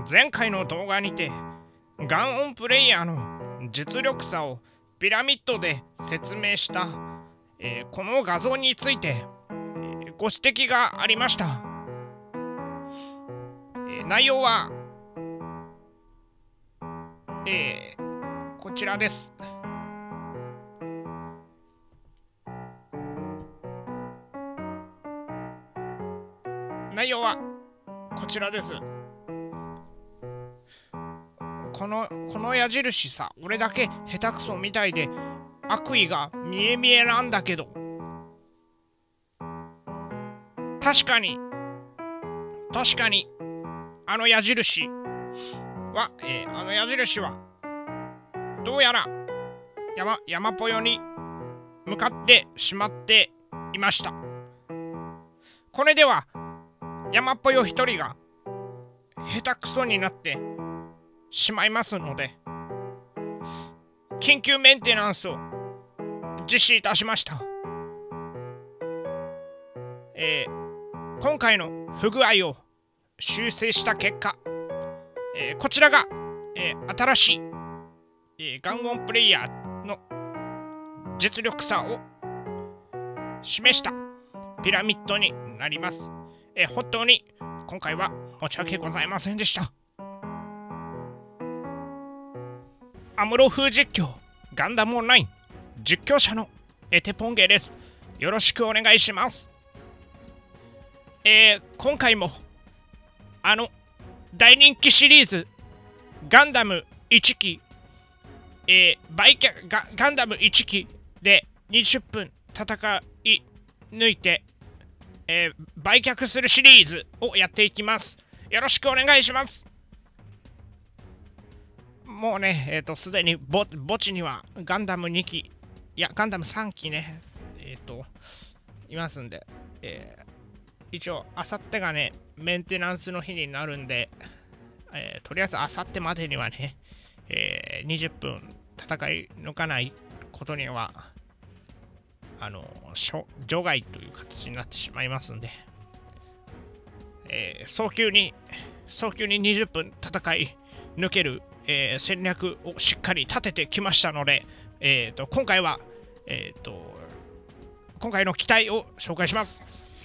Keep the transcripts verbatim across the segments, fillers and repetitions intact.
前回の動画にてガンオンプレイヤーの実力差をピラミッドで説明した、えー、この画像について、えー、ご指摘がありました。えー、内容は、えー、こちらです。内容はこちらです。この、この矢印さ、俺だけ下手くそみたいで悪意が見え見えなんだけど、確かに、確かに、あの矢印は、えー、あの矢印は、どうやら山、山ぽよに向かってしまっていました。これでは、山ぽよ一人が下手くそになってしまいますので、緊急メンテナンスを実施いたしました。えー、今回の不具合を修正した結果、えー、こちらが、えー、新しい、えー、ガンオンプレイヤーの実力差を示したピラミッドになります。えー、本当に今回は申し訳ございませんでした。アムロ風実況ガンダムオンライン実況者のエテポンゲです。よろしくお願いします。えー、今回もあの大人気シリーズガンダムいちき、えー、売却 ガ, ガンダムいちきでにじゅっぷん戦い抜いて、えー、売却するシリーズをやっていきます。よろしくお願いします。もうね、えっ、ー、と、すでにぼ墓地にはガンダムにき、いや、ガンダムさんきね、えっ、ー、と、いますんで、えー、一応、あさってがね、メンテナンスの日になるんで、えー、とりあえずあさってまでにはね、えー、にじゅっぷん戦い抜かないことには、あの、除外という形になってしまいますんで、えー、早急に、早急ににじゅっぷん戦い抜ける、えー、戦略をしっかり立ててきましたので、えー、と今回は、えー、と今回の機体を紹介します。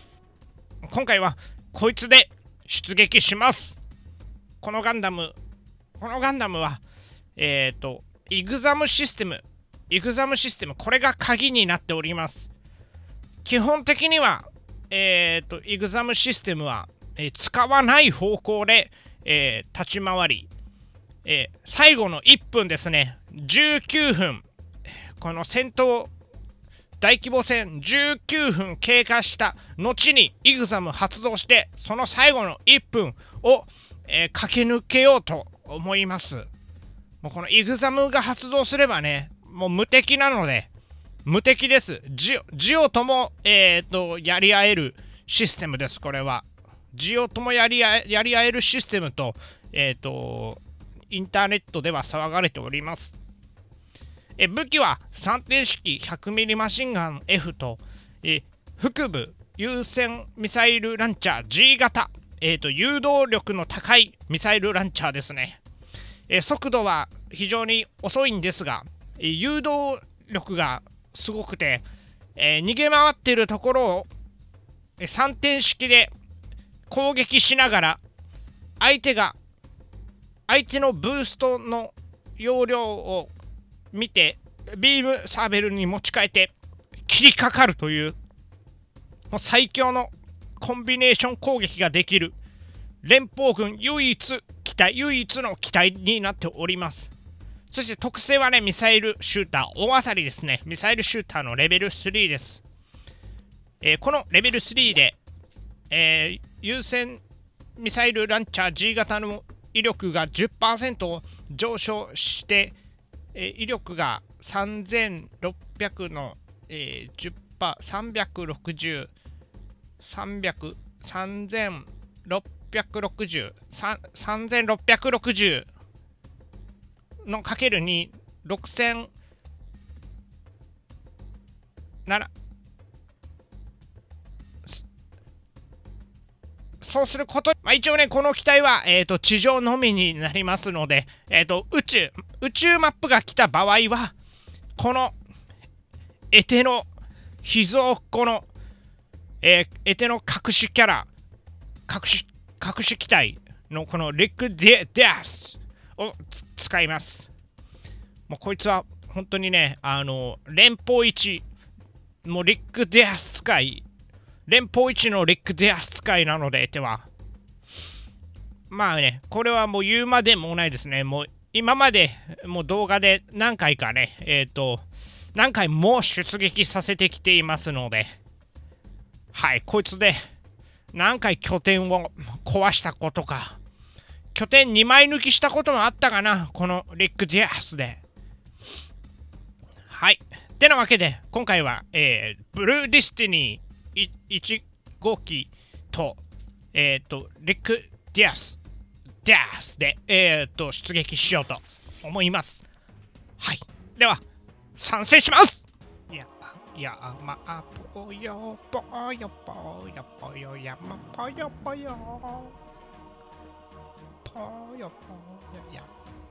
今回はこいつで出撃します。このガンダム、このガンダムは、えー、とイグザムシステム、イグザムシステム、これが鍵になっております。基本的には、えー、とイグザムシステムは、えー、使わない方向で、えー、立ち回り、えー、最後のいっぷんですね、じゅうきゅうふん、この戦闘大規模戦じゅうきゅうふん経過した後にイグザム発動して、その最後のいっぷんを、えー、駆け抜けようと思います。もうこのイグザムが発動すればね、もう無敵なので、無敵です。ジオ、ジオとも、えー、とやり合えるシステムです。これはジオともやり合え、やり合えるシステムと、えっ、ー、とインターネットでは騒がれております。え武器はさんてん式 ひゃくミリ マシンガン F と、え腹部優先ミサイルランチャー G 型、えーと、誘導力の高いミサイルランチャーですね。え速度は非常に遅いんですが、え誘導力がすごくて、えー、逃げ回っているところをえさんてん式で攻撃しながら、相手が相手のブーストの容量を見てビームサーベルに持ち替えて切りかかるという、もう最強のコンビネーション攻撃ができる連邦軍唯一機体唯一の機体になっております。そして特性はね、ミサイルシューター大当たりですね。ミサイルシューターのレベルスリーです。えー、このレベルスリーで、えー、優先ミサイルランチャー G 型の威力が じゅっパーセント 上昇して、えー、威力がさんぜんろっぴゃくの、えー、じゅっパーセント、さんびゃくろくじゅう、さんびゃく、さんぜんろっぴゃくろくじゅう、さんぜんろっぴゃくろくじゅうのかけるに、ろくせんなな、 そうすること、まあ、一応ね、この機体は、えーと、地上のみになりますので、えーと、宇宙、宇宙マップが来た場合は、この、エテの、秘蔵っ子の、えー、エテの隠しキャラ、隠し、隠し機体のこのリック・デアスを使います。もうこいつは、本当にね、あの、連邦一、もうリック・デアス使い、連邦一のリック・デアス使いなので、エテは。まあね、これはもう言うまでもないですね。もう今までもう動画で何回かね、えっと、何回も出撃させてきていますので、はい、こいつで何回拠点を壊したことか、拠点にまい抜きしたこともあったかな、このリック・デアスで。はい。てなわけで、今回は、えー、ブルーディスティニーいち号機と、えっ、ー、と、リック・ディアス、ディアスで、えっ、ー、と、出撃しようと思います。はい。では、参戦します。いや、いや、まあ、ぽよぽよぽよぽよやまぽよぽよぽよぽよや。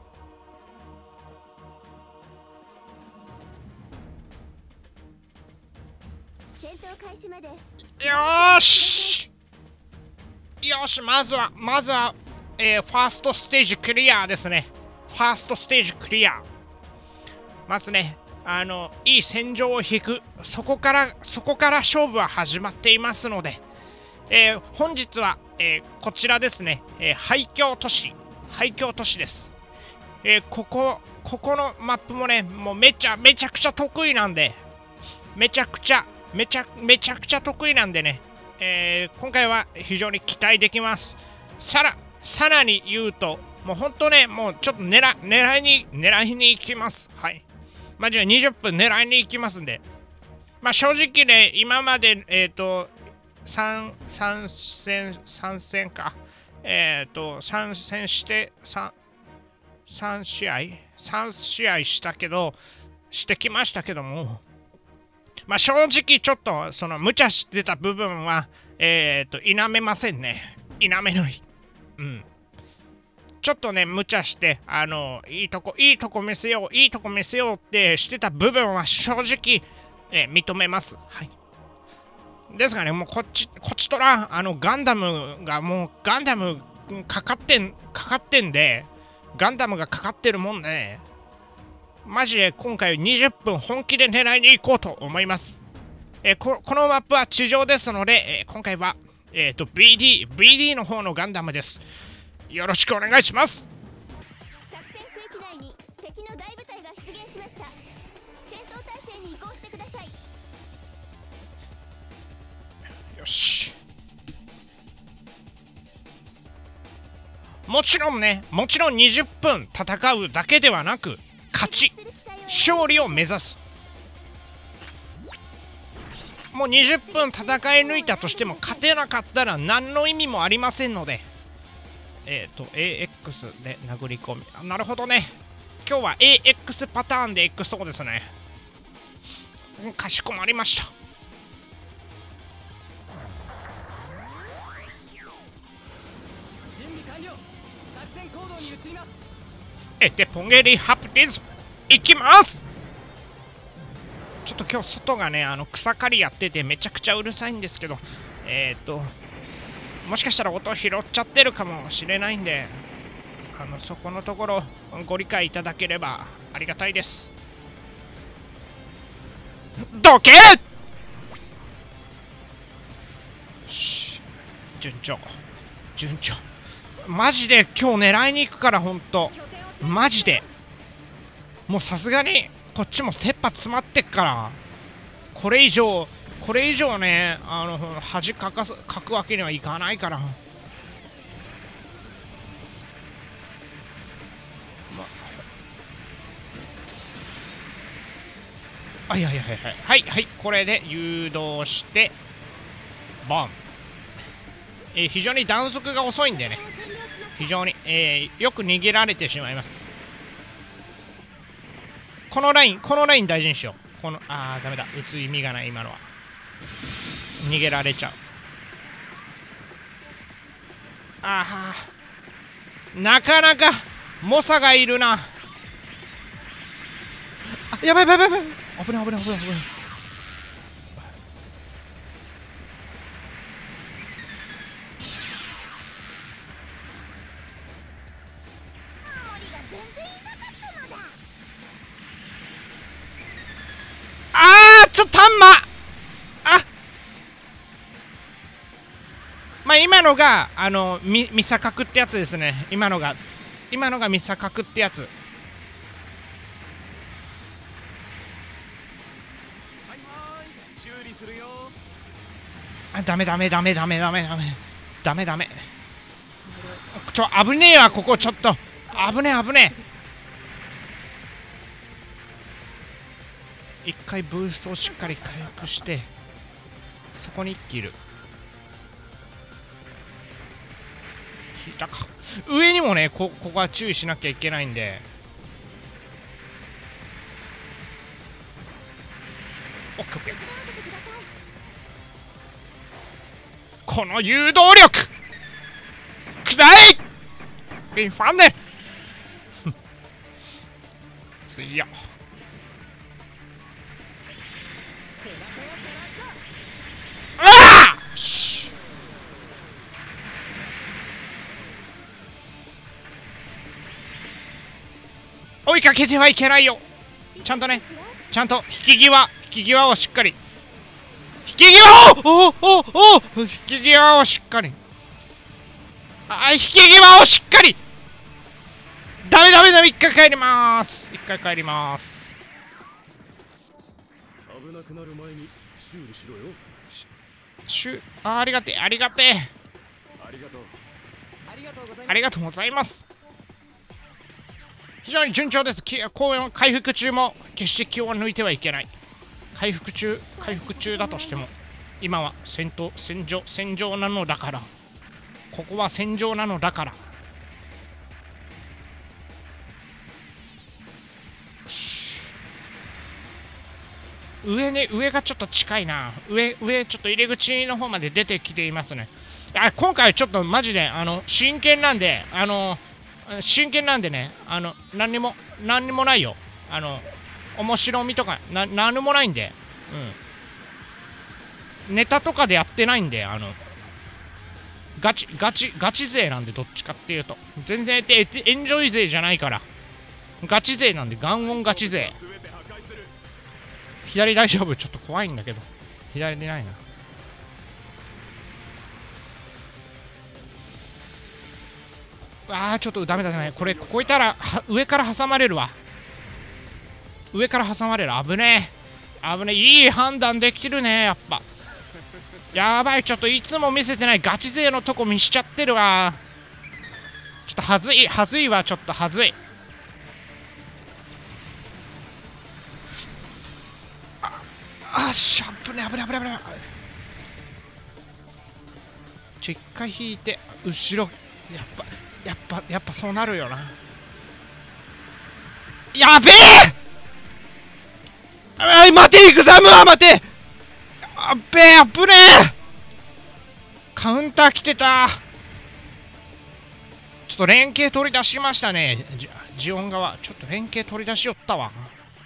戦闘開始まで。 よーしよし、まずは、まずは、えー、ファーストステージクリアですね。ファーストステージクリア。まずね、あの、いい戦場を引く。そこから、そこから勝負は始まっていますので、えー、本日は、えー、こちらですね、えー、廃墟都市。廃墟都市です。えー、ここ、ここのマップもね、もうめちゃ、めちゃくちゃ得意なんで、めちゃくちゃ、めちゃ、めちゃくちゃ得意なんでね、えー、今回は非常に期待できます。さら、さらに言うと、もうほんとね、もうちょっと狙、狙いに、狙いに行きます。はい。まあ、じゃあにじゅっぷん狙いに行きますんで。まあ正直ね、今まで、えっ、ー、と、3、3戦、3戦か。えっ、ー、と、さん戦して、3、3試合 ?さん 試合したけど、してきましたけども、まあ正直ちょっとその無茶してた部分はえっ、ー、と否めませんね。否めない。うん。ちょっとね無茶してあのいいとこいいとこ見せよういいとこ見せようってしてた部分は正直、えー、認めます。はい。ですがねもうこっちこっちとらあのガンダムがもうガンダムかかってんかかってんでガンダムがかかってるもんで。マジで今回にじゅっぷん本気で狙いに行こうと思います。えー、こ, このマップは地上ですので、えー、今回は、えーと、ビーディー、ビーディー の方のガンダムです。よろしくお願いします。 作戦区域内に敵の大部隊が出現しました。戦闘態勢に移行してください。 よし。もちろんね、もちろんにじゅっぷん戦うだけではなく、勝ち勝利を目指す。もうにじゅっぷん戦い抜いたとしても勝てなかったら何の意味もありませんので、えっ、ー、と エーエックス で殴り込み。あ、なるほどね。今日は エーエックス パターンでいくそうですね。かしこまりました。 準備完了。作戦行動に移ります。 えでポンゲリハプティズいきます。ちょっと今日外がねあの草刈りやっててめちゃくちゃうるさいんですけど、えっ、ー、ともしかしたら音拾っちゃってるかもしれないんで、あのそこのところご理解いただければありがたいです。どけ。よし、順調順調。マジで今日狙いに行くからほんとマジでもうさすがにこっちも切羽詰まってっから、これ以上これ以上ねあの恥かかすかくわけにはいかないから。まはいはいはいはいはいはい、これで誘導してボン。えー、非常に弾速が遅いんでね、非常に、えー、よく逃げられてしまいます。このラインこのライン大事にしよう。このあーダメだ、打つ意味がない今のは。逃げられちゃう。 ああ、なかなか猛者がいるな。あ、やばいやばいやばい、危ない危ない危ない危ない。あー、ちょっとタンマ、あ、まあ今のがあのミミサカクってやつですね。今のが今のがミサカクってやつ。 はいはい、修理するよ。 あ、ダメダメダメダメダメダメダメダメ。ちょ、危ねえわ、ここちょっと危ねえ危ねえ。一回ブーストをしっかり回復して、そこに一気いる。引いたか。上にもね、こここは注意しなきゃいけないんで。オッケーオッケー。この誘導力くらいインファンネすいや。ああ、追いかけてはいけないよ。ちゃんとね、ちゃんと引き際引き際をしっかり、引き際をおおおお引き際をしっかり、あ、引き際をしっかり。ダメダメダメ、一回帰りまーす。一回帰りまーす。 危なくなる前に修理しろよ。 しゅあ、ありがてえありがてえ、 ありがとう。ありがとうございます。 ありがとうございます。非常に順調です。き公演回復中も決して気を抜いてはいけない。回復中回復中だとしても、今は戦闘戦場戦場なのだから、ここは戦場なのだから。上ね、上がちょっと近いな。上、上、ちょっと入り口の方まで出てきていますね。あ、今回ちょっとマジで、あの、真剣なんで、あの、真剣なんでね、あの、何にも、何にもないよ。あの、面白みとか、な、何もないんで、うん。ネタとかでやってないんで、あの、ガチ、ガチ、ガチ勢なんで、どっちかっていうと。全然、エンジョイ勢じゃないから。ガチ勢なんで、ガンオンガチ勢。左大丈夫？ちょっと怖いんだけど。左でないな。あー、ちょっとダメだね。これ、ここいたら、上から挟まれるわ。上から挟まれる。危ねえ。危ねえ。いい判断できるね、やっぱ。やばい、ちょっといつも見せてないガチ勢のとこ見しちゃってるわ。ちょっとはずい、はずいわ、ちょっとはずい。あっしゃ、危ね危ね危ね危ね。ちょ、一回引いて後ろ、やっぱやっぱやっぱそうなるよな。やべえ、あい、待て、エグザムは待て。あっべえ、危ねえ。カウンター来てた。ちょっと連携取り出しましたね、ジ, ジオン側。ちょっと連携取り出しよったわ。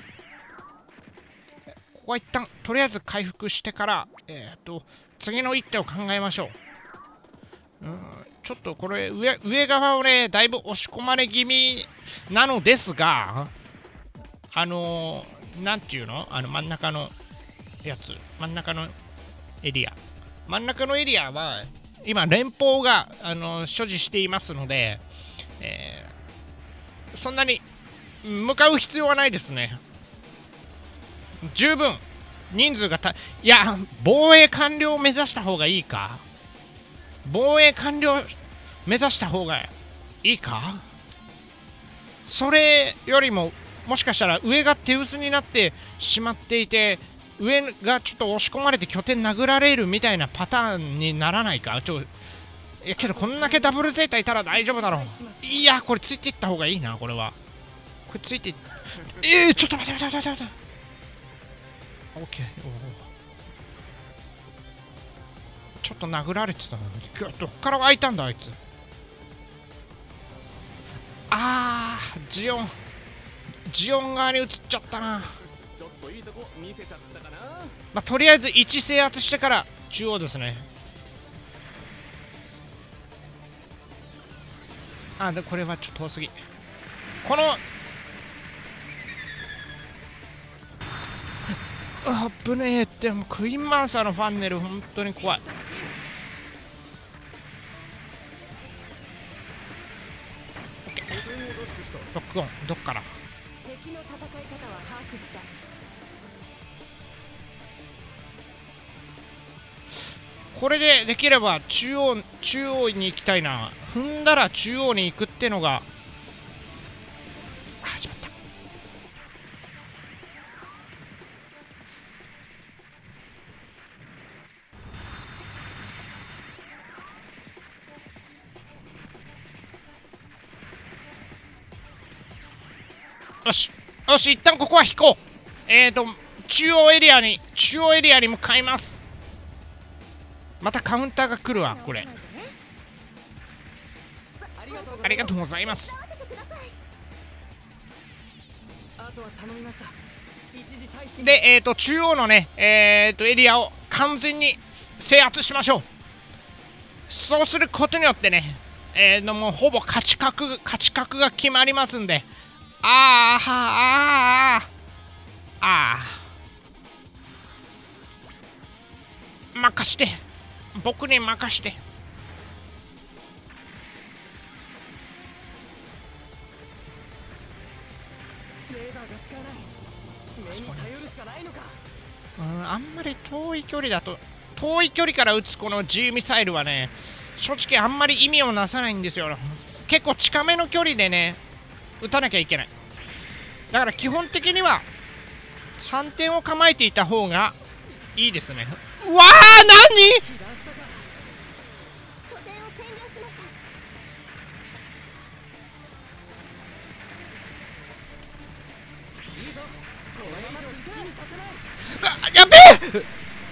ここは一旦とりあえず回復してから、えっと次の一手を考えましょう。うん、ちょっとこれ 上, 上側をね、だいぶ押し込まれ気味なのですが、あのー、なんていうの、あの真ん中のやつ、真ん中のエリア、真ん中のエリアは今連邦が、あのー、所持していますので、えー、そんなに向かう必要はないですね。十分人数がた、いや、防衛完了を目指した方がいいか。防衛完了目指した方がいいか。それよりも、もしかしたら上が手薄になってしまっていて、上がちょっと押し込まれて拠点殴られるみたいなパターンにならないか。ちょ、いやけどこんだけダブルゼータいたら大丈夫だろう。いや、これついていった方がいいな、これは。これついていっ、えー、ちょっと待って待って待って待って。オッケー。ちょっと殴られてたのに、どっから開いたんだあいつ。 あー、ジオンジオン側に移っちゃったな。 ちょっといいとこ見せちゃったかな。 まあ、とりあえずいち制圧してから中央ですね。あ、でこれはちょっと遠すぎ。このあぶねえって、もうクイーンマンサーのファンネル本当に怖い。ロックオン、どっから敵の戦い方は把握した。 これでできれば中央中央に行きたいな。踏んだら中央に行くってのが、あ、始まった。よしよし、一旦ここは引こう。えーと中央エリアに中央エリアに向かいます。またカウンターが来るわ。これありがとうございます。 あとは頼みました。一時退避で、えーと中央のね、えーとエリアを完全に制圧しましょう。そうすることによってね、えーともうほぼ勝ち確勝ち確が決まりますんで。あーあーあーあー任して、僕に任して。 レーダーが使えない。目に頼るしかないのか。 うん、あんまり遠い距離だと、遠い距離から撃つこの G ミサイルはね、正直あんまり意味をなさないんですよ。結構近めの距離でね撃たなきゃいけない。だから基本的にはさんてんを構えていた方がいいですね。うわー、何被弾したか。 拠点を占領しました。 いいぞ。このまま好きにさせない。 あ、やべえ。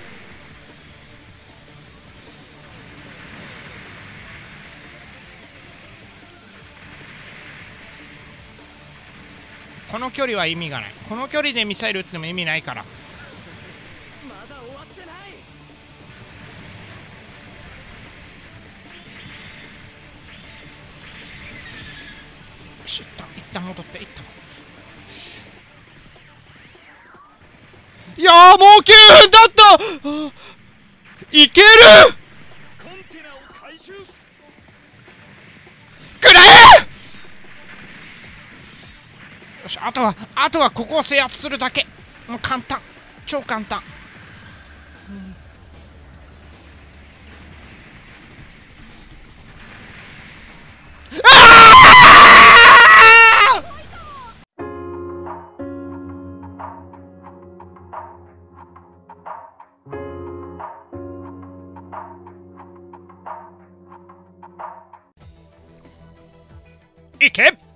この距離は意味がない。この距離でミサイル撃っても意味ないから。 まだ終わってない。 よし、一旦一旦戻って一旦。いやー、もうきゅうふんだった。あ、いける。 コンテナを回収。 くらえ。よし、あとはあとはここを制圧するだけ。もう簡単、超簡単。いけ。